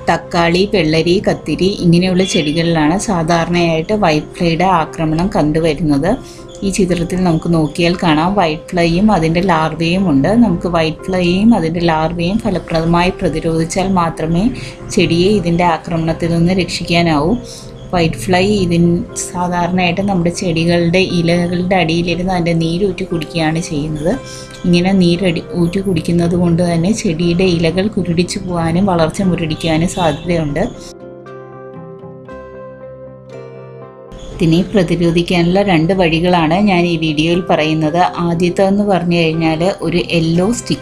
തക്കാളി, വെള്ളരി, കത്തിരി ഇങ്ങനെയുള്ള ചെടികളിലാണ് സാധാരണയായിട്ട് വൈറ്റ് ഫ്ലൈയുടെ ആക്രമണം കണ്ടുവരുന്നത്. ഈ ചിത്രത്തിൽ നമുക്ക് നോക്കിയാൽ കാണാം വൈറ്റ് ഫ്ലൈയും അതിൻ്റെ ലാർവയും ഉണ്ട്. നമുക്ക് വൈറ്റ് ഫ്ലൈയും അതിൻ്റെ ലാർവയും ഫലപ്രദമായി പ്രതിരോധിച്ചാൽ മാത്രമേ ചെടിയെ ഇതിൻ്റെ ആക്രമണത്തിൽ നിന്ന് രക്ഷിക്കാനാവൂ. വൈറ്റ് ഫ്ലൈ സാധാരണയായിട്ട് നമ്മുടെ ചെടികളുടെ ഇലകളുടെ അടിയിലിരുന്ന് അതിൻ്റെ നീരൂറ്റി കുടിക്കുകയാണ് ചെയ്യുന്നത്. ഇങ്ങനെ ഊറ്റി കുടിക്കുന്നത് കൊണ്ട് തന്നെ ചെടിയുടെ ഇലകൾ കുരുടിച്ചു പോകാനും വളർച്ച മുരടിക്കാനും സാധ്യതയുണ്ട്. ഇതിനെ പ്രതിരോധിക്കാനുള്ള 2 വഴികളാണ് ഞാൻ ഈ വീഡിയോയിൽ പറയുന്നത്. ആദ്യത്തേതെന്ന് പറഞ്ഞു കഴിഞ്ഞാൽ ഒരു യെല്ലോ സ്റ്റിക്ക്